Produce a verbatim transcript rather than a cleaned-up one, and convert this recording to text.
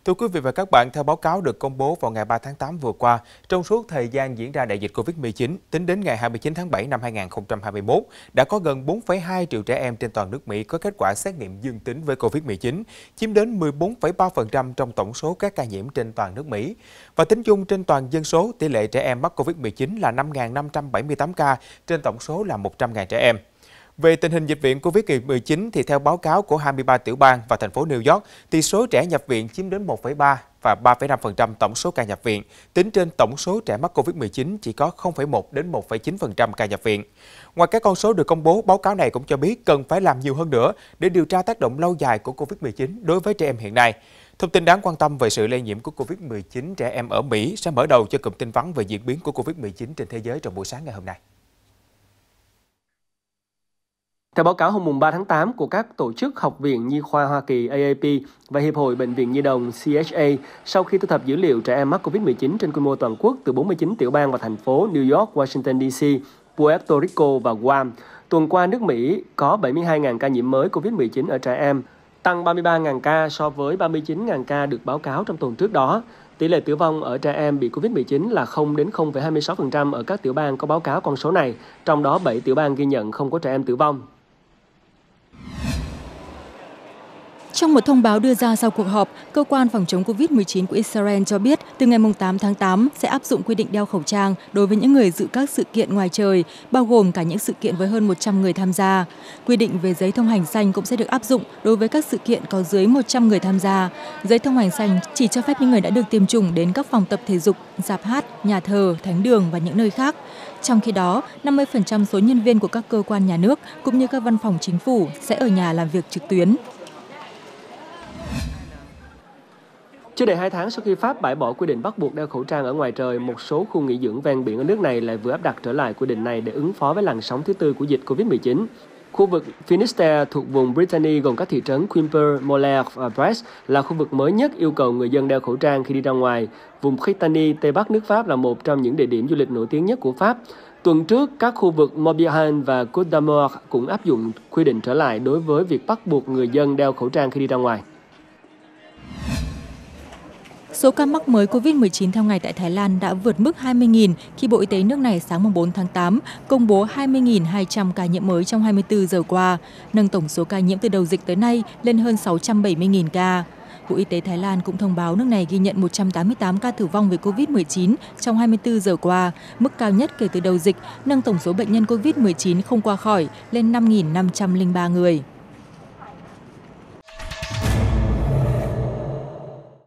Thưa quý vị và các bạn, theo báo cáo được công bố vào ngày ba tháng tám vừa qua, trong suốt thời gian diễn ra đại dịch Covid mười chín, tính đến ngày hai mươi chín tháng bảy năm hai nghìn không trăm hai mươi mốt, đã có gần bốn phẩy hai triệu trẻ em trên toàn nước Mỹ có kết quả xét nghiệm dương tính với Covid mười chín, chiếm đến mười bốn phẩy ba phần trăm trong tổng số các ca nhiễm trên toàn nước Mỹ. Và tính chung trên toàn dân số, tỷ lệ trẻ em mắc Covid mười chín là năm nghìn năm trăm bảy mươi tám ca trên tổng số là một trăm nghìn trẻ em. Về tình hình dịch viện Covid mười chín thì theo báo cáo của hai mươi ba tiểu bang và thành phố New York thì số trẻ nhập viện chiếm đến một phẩy ba và ba phẩy năm phần trăm tổng số ca nhập viện. Tính trên tổng số trẻ mắc Covid mười chín chỉ có không phẩy một đến một phẩy chín phần trăm ca nhập viện. Ngoài các con số được công bố, báo cáo này cũng cho biết cần phải làm nhiều hơn nữa để điều tra tác động lâu dài của Covid mười chín đối với trẻ em hiện nay. Thông tin đáng quan tâm về sự lây nhiễm của Covid mười chín trẻ em ở Mỹ sẽ mở đầu cho cụm tin vắn về diễn biến của Covid mười chín trên thế giới trong buổi sáng ngày hôm nay. Theo báo cáo hôm ba tháng tám của các tổ chức Học viện Nhi khoa Hoa Kỳ A A P và Hiệp hội Bệnh viện Nhi đồng C H A, sau khi thu thập dữ liệu trẻ em mắc Covid mười chín trên quy mô toàn quốc từ bốn mươi chín tiểu bang và thành phố New York, Washington D C, Puerto Rico và Guam, tuần qua nước Mỹ có bảy mươi hai nghìn ca nhiễm mới Covid mười chín ở trẻ em, tăng ba mươi ba nghìn ca so với ba mươi chín nghìn ca được báo cáo trong tuần trước đó. Tỷ lệ tử vong ở trẻ em bị Covid mười chín là không đến không phẩy hai mươi sáu phần trăm ở các tiểu bang có báo cáo con số này, trong đó bảy tiểu bang ghi nhận không có trẻ em tử vong. Trong một thông báo đưa ra sau cuộc họp, Cơ quan phòng chống Covid mười chín của Israel cho biết từ ngày tám tháng tám sẽ áp dụng quy định đeo khẩu trang đối với những người dự các sự kiện ngoài trời, bao gồm cả những sự kiện với hơn một trăm người tham gia. Quy định về giấy thông hành xanh cũng sẽ được áp dụng đối với các sự kiện có dưới một trăm người tham gia. Giấy thông hành xanh chỉ cho phép những người đã được tiêm chủng đến các phòng tập thể dục, rạp hát, nhà thờ, thánh đường và những nơi khác. Trong khi đó, năm mươi phần trăm số nhân viên của các cơ quan nhà nước cũng như các văn phòng chính phủ sẽ ở nhà làm việc trực tuyến. Chưa đầy hai tháng sau khi Pháp bãi bỏ quy định bắt buộc đeo khẩu trang ở ngoài trời, một số khu nghỉ dưỡng ven biển ở nước này lại vừa áp đặt trở lại quy định này để ứng phó với làn sóng thứ tư của dịch Covid mười chín. Khu vực Finisterre thuộc vùng Brittany gồm các thị trấn Quimper, Moler và Brest là khu vực mới nhất yêu cầu người dân đeo khẩu trang khi đi ra ngoài. Vùng Brittany, Tây Bắc nước Pháp là một trong những địa điểm du lịch nổi tiếng nhất của Pháp. Tuần trước, các khu vực Morbihan và Côte d'Armor cũng áp dụng quy định trở lại đối với việc bắt buộc người dân đeo khẩu trang khi đi ra ngoài. Số ca mắc mới Covid mười chín theo ngày tại Thái Lan đã vượt mức hai mươi nghìn khi Bộ Y tế nước này sáng bốn tháng tám công bố hai mươi nghìn hai trăm ca nhiễm mới trong hai mươi tư giờ qua, nâng tổng số ca nhiễm từ đầu dịch tới nay lên hơn sáu trăm bảy mươi nghìn ca. Bộ Y tế Thái Lan cũng thông báo nước này ghi nhận một trăm tám mươi tám ca tử vong vì Covid mười chín trong hai mươi tư giờ qua, mức cao nhất kể từ đầu dịch, nâng tổng số bệnh nhân Covid mười chín không qua khỏi lên năm nghìn năm trăm lẻ ba người.